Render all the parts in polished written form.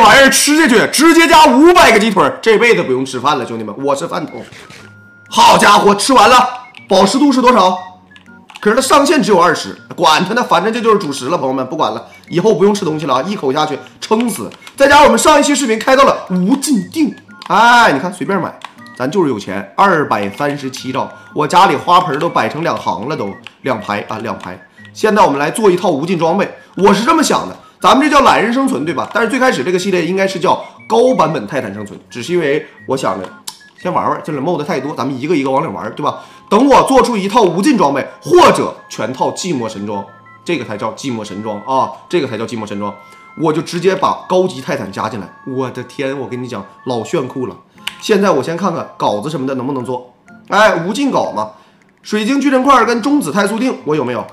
玩意儿吃下去，直接加500个鸡腿，这辈子不用吃饭了，兄弟们，我是饭桶。好家伙，吃完了，饱食度是多少？可是它上限只有20，管它呢，反正这就是主食了，朋友们，不管了，以后不用吃东西了啊，一口下去撑死。再加上我们上一期视频开到了无尽定，哎，你看随便买，咱就是有钱，237兆，我家里花盆都摆成2行了，都2排啊，2排。现在我们来做一套无尽装备，我是这么想的，咱们这叫懒人生存，对吧？但是最开始这个系列应该是叫高版本泰坦生存，只是因为我想着先玩玩，这里 mod 太多，咱们一个一个往里玩，对吧？等我做出一套无尽装备，或者全套寂寞神装，这个才叫寂寞神装啊，这个才叫寂寞神装，我就直接把高级泰坦加进来。我的天，我跟你讲，老炫酷了。现在我先看看稿子什么的能不能做。哎，无尽稿嘛，水晶矩阵块跟中子态速定我有没有？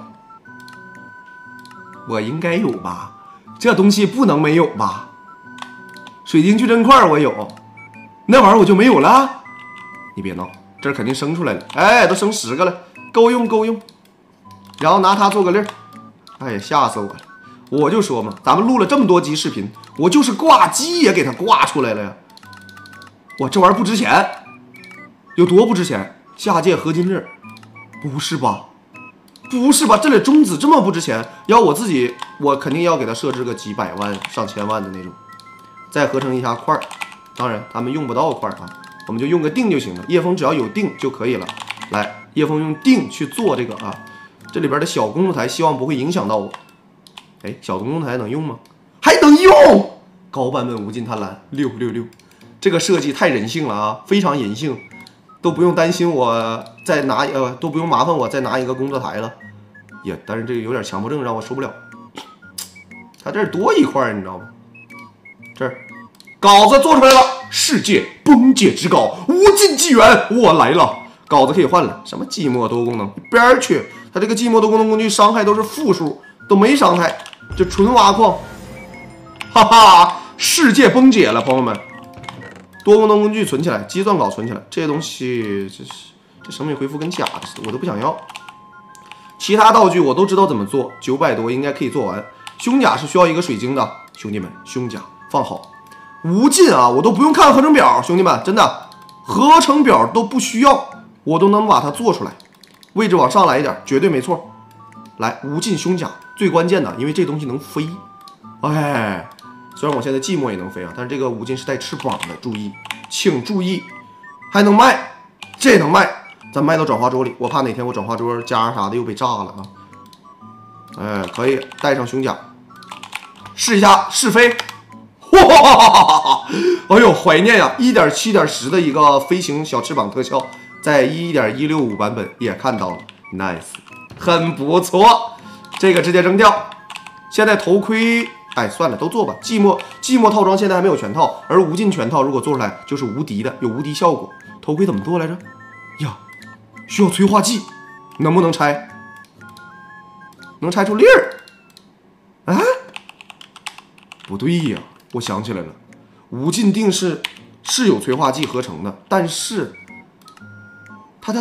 我应该有吧，这东西不能没有吧？水晶矩阵块我有，那玩意儿我就没有了？你别闹，这肯定生出来了，哎，都生10个了，够用够用。然后拿它做个粒儿，哎呀，吓死我了！我就说嘛，咱们录了这么多集视频，我就是挂机也给它挂出来了呀。哇，这玩意儿不值钱，有多不值钱？下界合金粒儿，不是吧？不是吧？这里中子这么不值钱，要我自己，我肯定要给它设置个几百万、上千万的那种，再合成一下块儿。当然，咱们用不到块儿啊，我们就用个锭就行了。叶枫只要有锭就可以了。来，叶枫用锭去做这个啊，这里边的小公路台，希望不会影响到我。哎，小公路台能用吗？还能用！高版本无尽贪婪666，这个设计太人性了啊，非常人性。都不用担心我再拿都不用麻烦我再拿一个工作台了，也但是这个有点强迫症让我受不了。它这儿多一块，你知道吗？这儿稿子做出来了，世界崩解之稿，无尽纪元，我来了。稿子可以换了，什么寂寞多功能，一边去。它这个寂寞多功能工具伤害都是负数，都没伤害，就纯挖矿。哈哈，世界崩解了，朋友们。多功能工具存起来，计算稿存起来，这些东西这生命恢复跟假的似的，我都不想要。其他道具我都知道怎么做，900多应该可以做完。胸甲是需要一个水晶的，兄弟们，胸甲放好。无尽啊，我都不用看合成表，兄弟们，真的合成表都不需要，我都能把它做出来。位置往上来一点，绝对没错。来，无尽胸甲最关键的，因为这东西能飞。哎。虽然我现在寂寞也能飞啊，但是这个无尽是带翅膀的，注意，请注意，还能卖，这能卖，咱卖到转化桌里，我怕哪天我转化桌加啥的又被炸了啊！哎，可以带上胸甲，试一下试飞，哇！哎呦，怀念呀！1.7.10的一个飞行小翅膀特效，在1.165版本也看到了 ，nice， 很不错，这个直接扔掉。现在头盔。哎，算了，都做吧。寂寞套装现在还没有全套，而无尽全套如果做出来就是无敌的，有无敌效果。头盔怎么做来着？呀，需要催化剂，能不能拆？能拆出粒儿？啊？不对呀，我想起来了，无尽定是有催化剂合成的，但是它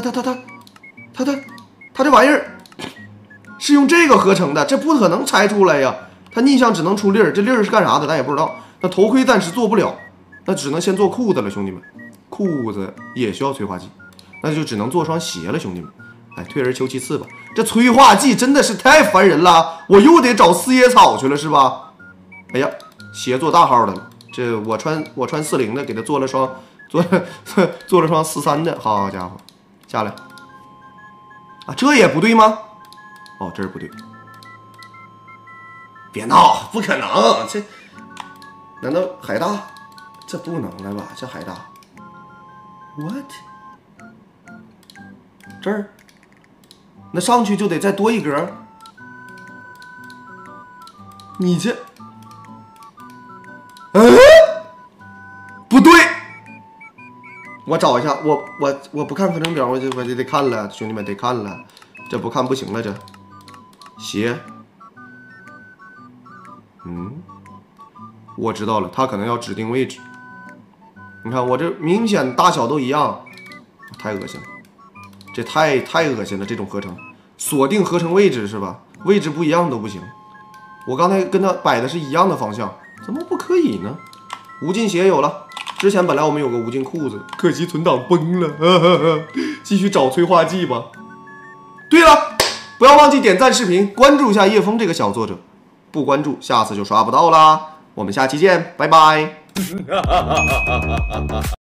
这玩意儿是用这个合成的，这不可能拆出来呀。它逆向只能出粒儿，这粒儿是干啥的咱也不知道。那头盔暂时做不了，那只能先做裤子了，兄弟们。裤子也需要催化剂，那就只能做双鞋了，兄弟们。哎，退而求其次吧。这催化剂真的是太烦人了，我又得找四叶草去了，是吧？哎呀，鞋做大号的了，这我穿40的，给他做了双43的，好家伙，下来啊，这也不对吗？哦，这是不对。别闹，不可能！这难道海大？这不能了吧？这海大 ，what？ 这儿，那上去就得再多一格。你这，不对，我找一下，我不看合成表，我就得看了，兄弟们得看了，这不看不行了，这鞋。我知道了，它可能要指定位置。你看我这明显大小都一样，太恶心了，这太恶心了，这种合成锁定合成位置是吧？位置不一样都不行。我刚才跟它摆的是一样的方向，怎么不可以呢？ 无尽鞋有了。之前本来我们有个无尽裤子，可惜存档崩了。继续找催化剂吧。对了，不要忘记点赞视频，关注一下叶枫这个小作者。不关注，下次就刷不到啦。我们下期见，拜拜。